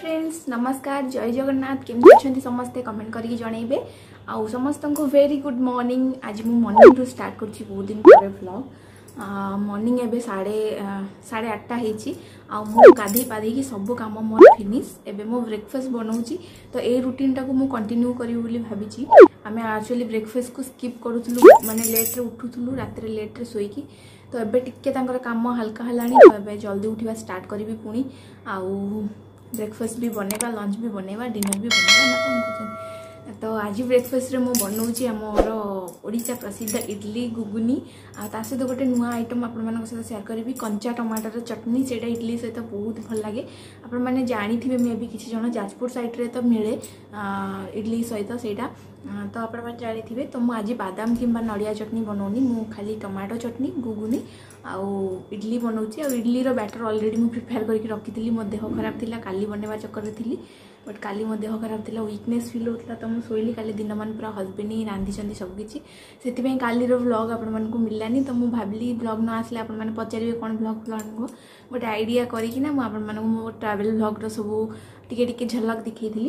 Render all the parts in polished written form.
Friends नमस्कार जय जगन्नाथ केमती अच्छा समस्ते कमेंट करके जनइबे आउ समस्त को वेरी गुड मॉर्निंग। आज मु मॉर्निंग रू स्टार्ट कर बहुत दिन पर व्लॉग मॉर्निंग एबे 8:30 होईची आ मु गाधी पाधी की सब काम मोर फिनिश एबे मो ब्रेकफास्ट बनाउची। तो ए रूटीन टाको मु कंटिन्यू करिवो बोली भाबिची। आमे एक्चुअली ब्रेकफास्ट को स्किप करूथलु माने लेट रे उठुथलु रात रे लेट रे सोईकी। तो एबे टिक्के तांकर काम हल्का हलानी तो एबे जल्दी उठिबा स्टार्ट करिवि पुणी आउ ब्रेकफास्ट भी बनेगा लंच भी बनेगा डिनर भी बनेगा ना कौन कहते। तो आज ब्रेकफास्ट रे मु बनाऊँगी आमर ओडिशा प्रसिद्ध इडली गुगुनी आ सहित गोटे नुआ आइटम आपण मान सहित शेयर करी कंचा टमाटर चटनी से इडली सहित बहुत भल लगे। आपण मैंने जानी थे मे भी किसी जन जाजपुर साइड रे तो मिले इडली सहित सेटा तो आपण मैंने जानी थे। तो मुझे आज बादाम किंबा नड़िया चटनी बनाऊनी मु खाली टमाटो चटनी गुगुनी आउ इडली बनाऊँगी। आ इडली रो बैटर ऑलरेडी मु प्रिपेयर करके रखी मो देह खराब थिला काली बनवा चक्कर थी बट काली मो देह खराब थिला वीकनेस फील होता तो मुझे शोली काली दिन मान पूरा हजबैंड ही रांधि सबकि से काली व्लॉग आपण मानक मिलानी। तो मुझे भाविली व्लॉग न आसले आपण मैंने पचारे कौन व्लॉग फ्लॉग गोटे आइडिया करना मुझे मो ट्रैवल व्लॉग सब टिके झलक दिखाई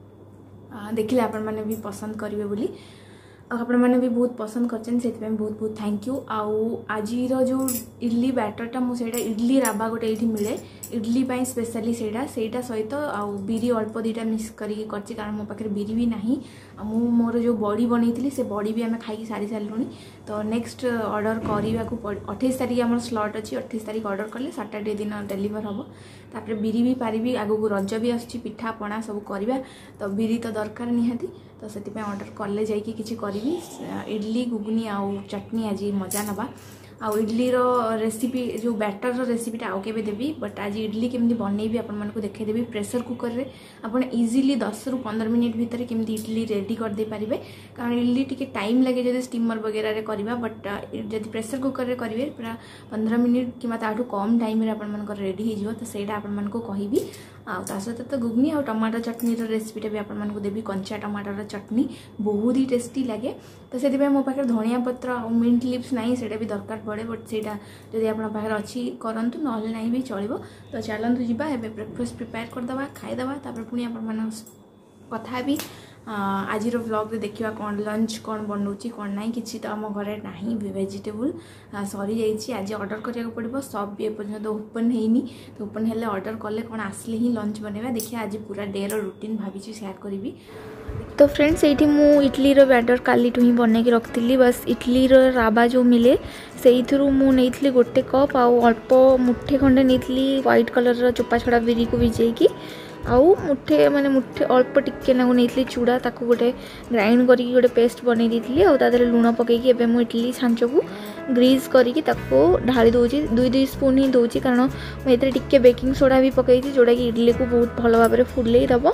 देखिले आपण मैंने भी पसंद करेंगे बोली आपण मैंने भी बहुत पसंद करछन से बहुत बहुत थैंक यू। आउ आज जो इडली बैटरटा मुझे इडली राबा गोटे ये मिले इडली पाई स्पेशली सेटा सहित आउ बिरी अल्प दुटा मिक्स करके करछि कारण मो पाखे बिरी भी नाही। मु मोर जो बड़ी बनई से बड़ी भी आम खाई सारी सारूँ। तो नेक्स्ट ऑर्डर करने को 28 तारिख आम स्लॉट अच्छी 28 तारिख ऑर्डर कले सैटरडे दिन डेलीवर हम तापर बिरी भी पारि आगू रज भी आसुची पिठा पणा सब करवा तो बिरी तो दरकार निहाती। तो से ऑर्डर कले जाकि किसी करी इडली गुगुनी आउ चटनी आज मजा नवा आ इडली रो रेसिपी जो बैटर रो रेसिपीटा आउ केबे देबी बट आज इडली केमती बनैबी आपण मानकु देखै देबी। प्रेशर कुकर रे आपण इजीली 10 रु 15 मिनिट भीतर केमती इडली रेडी कर दे पारिबे कारण इडली टिके टाइम लगे जदि स्टीमर वगैरह रे करबा बट जदि प्रेशर कुकर रे करिवे पूरा 15 मिनिट किमा ताठू कम टाइम रे आपण मानकर रेडी हो जिवो। तो सेटा आपण मानकु कहिबी आ सहित तो गुगनी आ टमाटर चटनी रेसिपीटा भी आपण मानकु देबी कंचा टमाटर चटनी बहुत ही टेस्टी लगे। तो से मो पाखे धनिया पत्र और मिंट लिप्स नहीं सेटा भी दरकार पड़े बट सेटा जदि आपण पाखे अच्छी करंतु नहले नहीं भी चलिबो। तो चलंतु जिबा एबे ब्रेकफास्ट प्रिपेयर करदबा खाइदबा तापर पुनी आपण मान कथा भी आज व्लॉग रे देखिबा कौन लंच कौन बनाऊँगी कौन ना कि तो आम घरे ना वेजिटेबल सरी जाइए। आज ऑर्डर करिया पड़ो सब भी एपर्यंत ओपन होनी तो ओपन हेले ऑर्डर कले कौन आसले ही लंच बनवा देखिए आज पूरा डे रूटीन भावी शेयर करी। तो फ्रेंड्स ये मु इडली रो बैटर काली ही बन के रखी बस इडली रो राबा जो मिले से मुझे गोटे कप आउ अल्प मुठे खंडे नहीं व्हाइट कलर चोपा छड़ा बिरी को भिजेकी आउ मुठे माने मुठे अल्प टिके ना नहीं चूड़ा ताको गोटे ग्राइंड करके गोटे पेस्ट बन दी आदि लुण पकईकी एवं मुझे इडली छांच को ग्रीस करके ढाली दूसरी 2 स्पून ही दूसरी कारण मुझे टिके बेकिंग सोडा भी पकई जोटा कि इडली को बहुत भल भाव में फुले दब।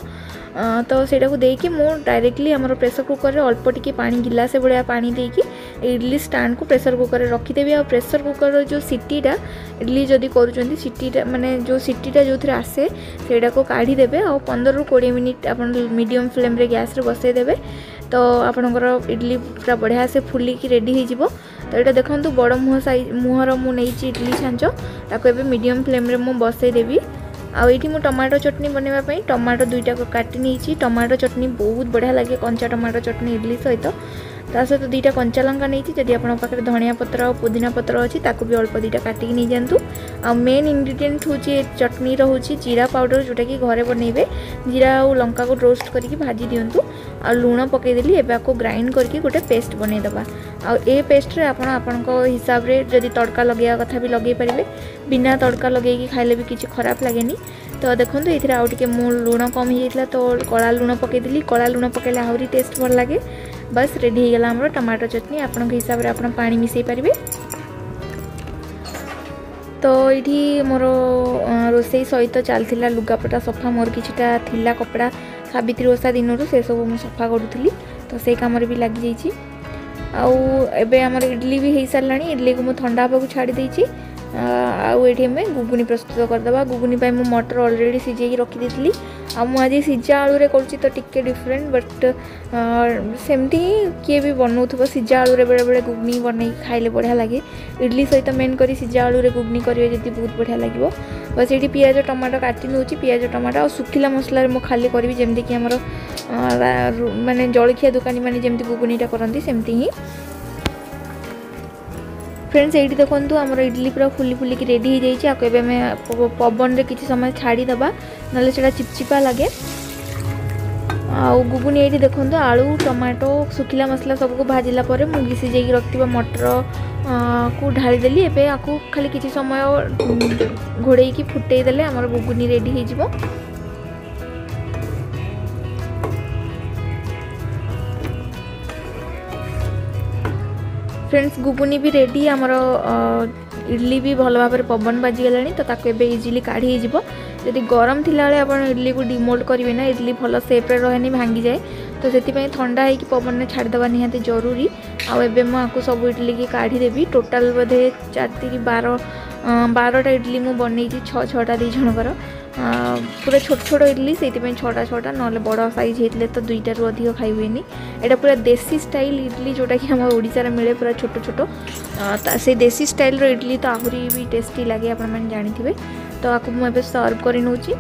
तो सेटा को देकी मु डायरेक्टली आमर प्रेशर कुकर रे अल्प टिके पानी गिलासे बड़िया पानी देकी इडली स्टैंड को प्रेशर कुकर रे रखीदेवी। आ प्रेशर कुकर जो सीटीटा इडली जदि करूँ सीटीटा माने जो सीटीटा जो आसे सेटा को काढ़ी देबे आ 15 रु 20 मिनिट अपन मीडियम फ्लेम रे गैस रे बसई देबे। तो आपणकर इडली पूरा बढ़िया से फुलिकी रेडी हो। तो ये देखो बड़ मुहर मुझे इडली छांच ताको एबे मीडियम फ्लेम रे मु बसई देबी। आईटी मु टमाटो चटनी बनवाई टमाटो 2टा काटी नहीं टमाटो चटनी बहुत बढ़िया लगे कंचा टमाटो चटनी इडली सहित सहित 2टा कंचा लंका नहीं जदि आप धनिया पत्र और पुदीना पत्र अच्छी ताकू भी अल्प 2टा काटिक नहीं जातु। आ मेन इंग्रेडिएंट हूँ चटनी रोचे जीरा पाउडर जोटा कि घरे बनइबे जीरा और लंका को रोस्ट करके भाजी दिंतु आ लुण पकईदेली एवं आपको ग्राइंड करके गोटे पेस्ट बनईदबा। आ पेस्ट रे आपण हिसाब रे जदि तड़का लगे कथा भी लगे पारे बिना तड़का लगे खाइले भी किसी खराब लगे। तो देखो ये आउ टे मो लुण कम हो जाता तो कला लुण पकईदेली कला लुण पकईले आहरी टेस्ट भल लगे। बस रेडी हो गला हमरो टमाटो चटनी आपण हिसाब रे आपण पानी मिसई पारिबे। तो ये मोर रोसई सहित चलता लुगापटा सफा मोर किछिटा थिला कपड़ा सावित्री ओषा दिन से सब मुझे सफा करूली तो से कम भी लगी जाइए। आउ एबे हमर इडली भी हो सारा इडली को मुझे ठंडा हाँक छाड़ी देछि आठी आम गुगुनी प्रस्तुत करदे। गुगुनी मु मटर अलरेडी सिझे रखी आ मु आज सिझा आलू रे करूची तो टिके डिफरेंट बट सेमती किए भी बनाऊब सिझा आलू रे बेले बेले गुगनी बन खाइले बढ़िया लगे। इडली सहित मेन करी सिझा आलू रे गुगनी करेंगे जब बहुत बढ़िया लगे। बस ये पियाज टमाटो काटी नौ पियाज टमाटो और सुखिला मसला मु खाली करी जमती कि आमर माने जलखिया दुकानी माने जमती गुगुनीटा करती सेमती ही। फ्रेंड्स ये देखो आमर इडली पूरा फुली फुलिक रेडी हो जाए पवन रे किसी समय छाड़ीदबा ना से चिपचिपा लगे। आ गुगुनी ये देखो आलू टमाटो सुखिला मसला सबको भाजिला मुझे सिझे रखा मटर को ढाली देली। एबे आकु खाली किसी समय घोड़े की फुटे देले आमर गुगुनी रेडी हो जिवो। फ्रेंड्स गुगुनी भी रेडी आमर इडली भी भल भाव में पवन बाजिगला तो ताको एबे इजिली काढ़ी हो। जदि गरम थिला बेले आपण इडली को डिमोल्ड करेंगे ना इडली भल सेप्रे रहे भांगी जाए तो से ठंडा हो पवन में छाड़देवा निहाती जरूरी। आबे मुझे सब इडली की काढ़ी देवी टोटाल बोधे 4-12टा इडली मु बनई 6-6टा दी जनकर पूरा छोट छोट इडली से 6टा ना बड़ साइज होते तो 2टा रू अधिक खाई हुए। यहाँ पूरा देसी स्टाइल इडली जोटा कि आम ओडिशा मिले पूरा छोट छोट से देसी स्टाइल रो इडली तो आहरी भी टेस्टी लगे आप जानी। तो आपको मुझे सर्व कर नौची।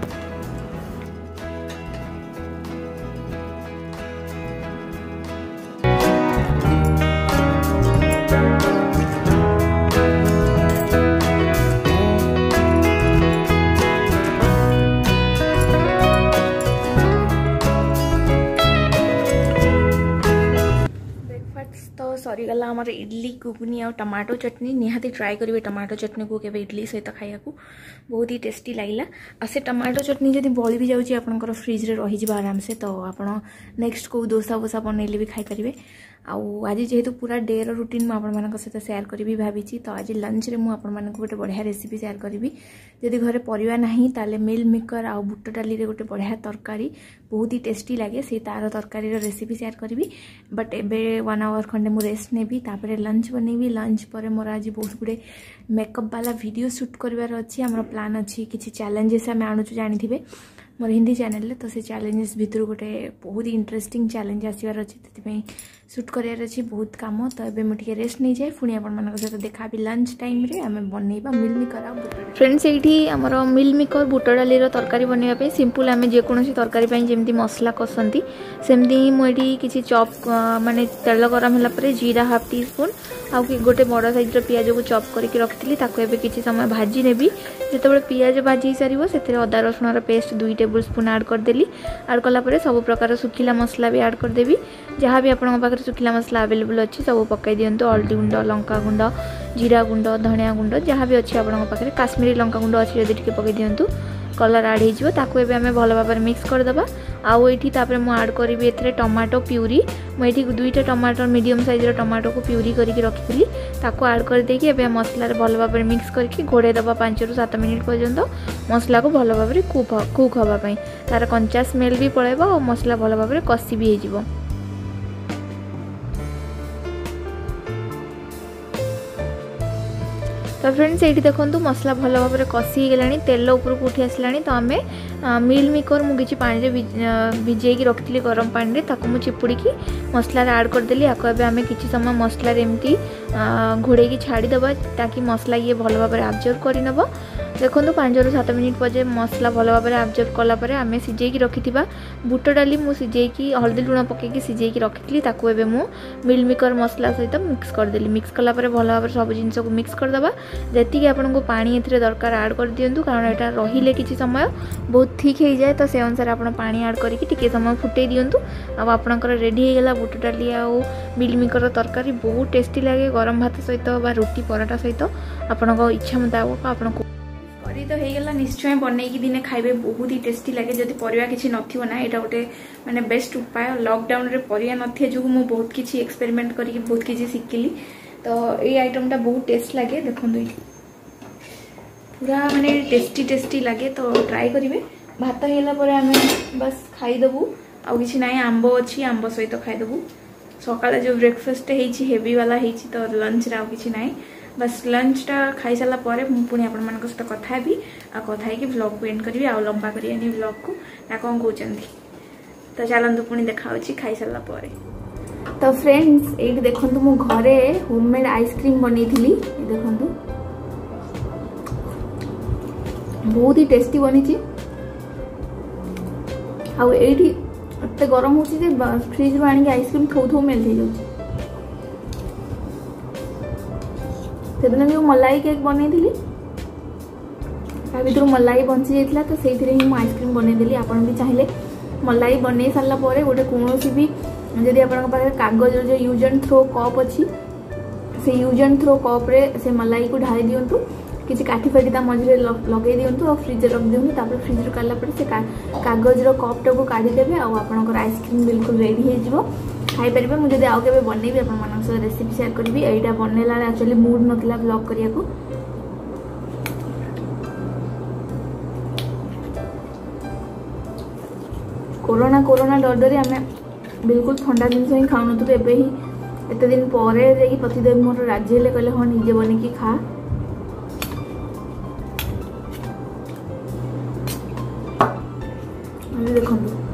सरीगला आमर इडली गुगुनी और टमाटो चटनी निहाती ट्राए करेंगे। टमाटो चटनी को केवे इडली सहित खाया बहुत ही टेस्टी लगे। आ से टमाटो चटनी जब बड़ी भी जाऊँगी आपंकर फ्रिज रे रही आराम से तो आप नेक्स्ट को डोसा वोसा बनइले भी खाईपारे। आज जेहेतु पूरा डे रुटीन मुझे सहित सेयार करी भावी तो आज लंच रे मुझे गोटे बढ़िया रेसिपी सेयार करी। जदि घरे परिवा नहीं ताले मिल मेकर आ बुट डाली रे गोटे बढ़िया तरकारी बहुत ही टेस्टी लगे से तार तरकारी रेसिपी सेयार करी। बट एबे 1 आवर खंडे मु रेस्ट नेबी तापरे लंच बनैबी। लंच पर मोर आज बहुत गुड़े मेकअप वाला वीडियो शूट करिवार अछि। हमर प्लान अछि किछि चैलेंजेस आमे आणुछु जानिथिबे मोर हिंदी चैनल तो से चैलेंजेस भितर गोटे बहुत ही इंटरेस्टिंग चैलेंज आसबार अच्छी से शूट करार अच्छी बहुत कम। तो ये मुझे रेस्ट नहीं जाए पुणी आप सहित देखा लंच टाइम रे आम बनइबा मिल मेकर आ बुट। फ्रेंड्स ये आमर मिल मेकर बुट डाली तरकारी बनवाई सिंपल आम जेकोसी तरकारी जमी मसला कसती सेमती मुझे किसी चॉप माने तेल गरम होगा जीरा हाफ टी स्पून आ गोटे बड़ साइज पियाज को चॉप करके रखी किसी समय भाजी नेबी। जिते पियाज भाजी सार से अदा रसुण पेस्ट 2 टेबल स्पून ऐड करदेली। ऐड कलापर सब प्रकार सुखिला मसला भी ऐड करदेवी जहाँ भी आपन पाखे सुखिला मसला अवेलेबल अच्छी सब पकई दिंतु। हल्दी गुंड लंका गुंड जीरा गुंड धनिया गुंड जहाँ भी अच्छी आपन पाखे काश्मीरी लंका गुंड अच्छी जब टे पकई दिंतु कलर ऐड हो ताको एबे हमें भल भाव में मिक्स करदबा। आउ एठी तापर मु ऐड करी एथरे टमाटो प्यूरी मुझे 2टा टमाटर मीडियम साइज टमाटो को प्यूरी करके रखी ताको ऐड कर देकी एबे मसला भल भाव में मिक्स करके घोड़े दबा 5 ରୁ 7 मिनिट पर्यंत मसला को भल भाव में कुक हवाई तार कंचा स्मेल भी पड़ेगा और मसला भल भाव में कषी भी हो। तो फ्रेंड्स ये देखो मसला भल भाव में कषी गला तेल उपरକୁ उठी आसला तो आम मिल मेकर मुझे पानी भिजेकी रखी गरम पानी ताको चिपुड़ी मसला ऐड करदेली। आको आम किसी समय मसला एमती घोड़े छाड़ीदबा ताकि मसला ये भल भाव में आब्जर्व करनब। देखो 5 ରୁ 7 मिनिट पर मसला भल भाव में आब्जर्व कलापर आम सिझेकी रखी बुट डाली मु सिझेकी हल्दी लुण पकईकी सिझेकी रखी ताको एबे मु मिल मेकर मसला सहित मिक्स करदेली। मिक्स कलापर भल भाव में सब जिनस को मिक्स करदबा जी आपन को पानी ए दरकार ऐड कर दिंतु कारण यहाँ रहिले किसी समय बहुत ठीक हो जाए तो से अनुसार आप पानी ऐड करके समय फुटे दिंतु। आपणकर रेडी होगा बुट डाली आउ मिल मेकर तरकारी बहुत टेस्टी लगे गरम भात सहित रुटी पराठा सहित आपण इच्छा मुताबक आपन करी तो होगा निश्चय बनईकी दिने खाइबे बहुत ही टेस्टी लगे। जदि परिवा किसी नथिबो ना एटा गोटे माने बेस्ट उपाय। लॉकडाउन रे परिवा नथिए जो मु बहुत किसी एक्सपेरिमेंट करके बहुत किसी शिखिली तो ये आइटमटा बहुत टेस्ट लगे। देखो पूरा माने टेस्टी टेस्टी लगे तो ट्राई करेंगे। भात होगा आम बस खाईदेबू आउ कि ना आंब अच्छी आंब सहित खाईदेबू। सकाଳେ जो ब्रेकफास्ट हेवी वाला तो लंच रे आउ कि ना बस लंचटा खाई सारा पर पुणी आपण मान सहित कथा हेबी आ कथा है कि व्लॉग को एंड करी आ लंबा करी व्लॉग को ना कौन कहते तो चलतु पुणी देखा खाई सारा पर। तो फ्रेंड्स ये देखो मु घरे होममेड आइसक्रीम बनी थी देखो बहुत ही टेस्टी बनी आईटी एत गरम हो फ्रिज रू आनिक आइसक्रीम थो थो मेल्ट हो जाऊँ। से दिन जो मलाई केक बनई भर मलाई बंची जाता तो से आइसक्रीम बनईदेली। आपन भी चाहिए मलाई बन सारा गोटे कौन भी जदि आप कागज जो यूज एंड थ्रो कप अच्छी से यूज एंड थ्रो कप्रे से मलाई को ढाई दिंतु किसी काठी फाटी मझे लगे दिंतु और फ्रिज रख दिंतु तापर फ्रिज रू काला से कागज कपटा को काढ़ीदेवे आपर आइसक्रीम बिल्कुल रेडी हो खाई मुझे आउ के बनईबी आप रेसिपी शेयर करी। यहाँ बनला एक्चुअली मूड नाला ब्लॉग करने को कोरोना कोरोना डर डर आम बिल्कुल ठंडा जिनस ही खाऊन एवं ही एत दिन पर पतिदेव मोर राजी हेले कहले हाँ निजे बनिकी खा। देखो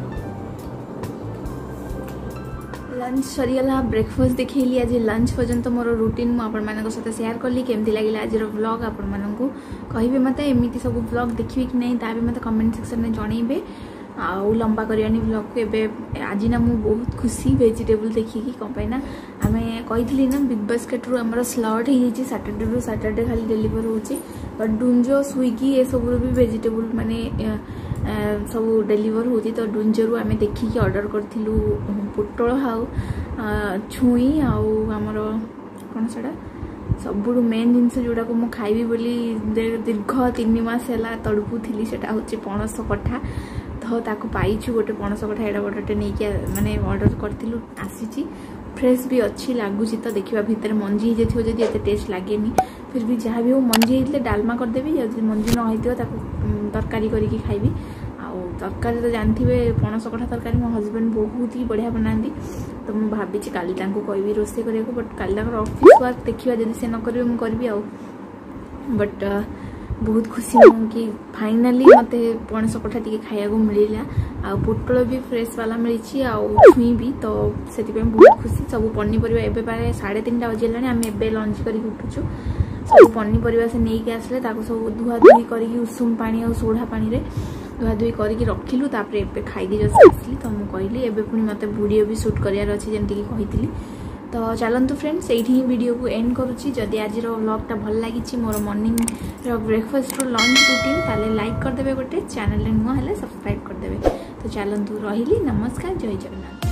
लंच सरीगला ब्रेकफास्ट देखली आज लंच पर्यंत मोर रूटीन मुझे सहित शेयर कली केमती लगे आज व्लॉग आपण मानू कहे मत एमती सब व्लॉग देखिए कि नहीं ता भी मत कमेंट सेक्शन में जनइबे आउ लंबा करनी व्लॉग को एवं आज ना मुझे बहुत खुशी वेजिटेबल देखिकी कौन ना आम कही ना बिग बास्केट रू आम स्लॉट हो सैटरडे रू सैटरडे खाली डेलीवर होची बट डुंजो स्विगी ये सब भी वेजिटेबल माने सब डेलीवर होती तो डुंजरू आम देखिकी ऑर्डर करूँ पोटल हाउ छुई आमर कौन से सब मेन जिनस जोड़ा को मुझे खाइबी बोली दीर्घ 3 मास है तड़पुली से पणस कठा तो ताको पाइछु गोटे पणस कठा एडा बड़टे नहीं क्या माने ऑर्डर करथिलु आसीची फ्रेश भी अच्छी लगुच तो देखा भितर मंजी ही जाइए जब एत टेस्ट लगे फिर भी जहाँ भी हो मंजी होते डालमा करदेवी जब मंजी न होता तरकारी करके खाइबी तरकारी तो जानते पणस कठा तरकारी मो हजबैंड बहुत ही बढ़िया बनाती तो मुझे भावी काली कहबी रोसे करने को बट काली ऑफिस वर्क देखा जब से न करेंगे मुझे करी बट बहुत खुशी हूँ कि फाइनाली मत पणस कठा टी खाया मिलला आ पोटल भी फ्रेश वाला मिली छुई भी तो से बहुत खुशी सब पनीपरिया एवं प्राय 3:30 बजे आम ए लंच कर उठुचु सब पनीपरिया से नहीं आसले सब धुआ धुई कर उषुम पानी और सोढ़ा पानी रे धुआ धुई करके रखिलु तापर एबे खाई जस्ट आसली तो मुझे कहली एबे पुणी मत वीडियो भी शूट करार अच्छी जमीक कही तो चलतु फ्रेंड्स ये वीडियो को एंड करुच्ची जदि आज व्लॉगटा भल लगी मोर मॉर्निंग ब्रेकफास्ट रू लंच रूटीन ताले लाइक करदे गोटे चैनल नुआ हेले सब्सक्राइब करदे तो चलतु रही नमस्कार जय जगन्नाथ।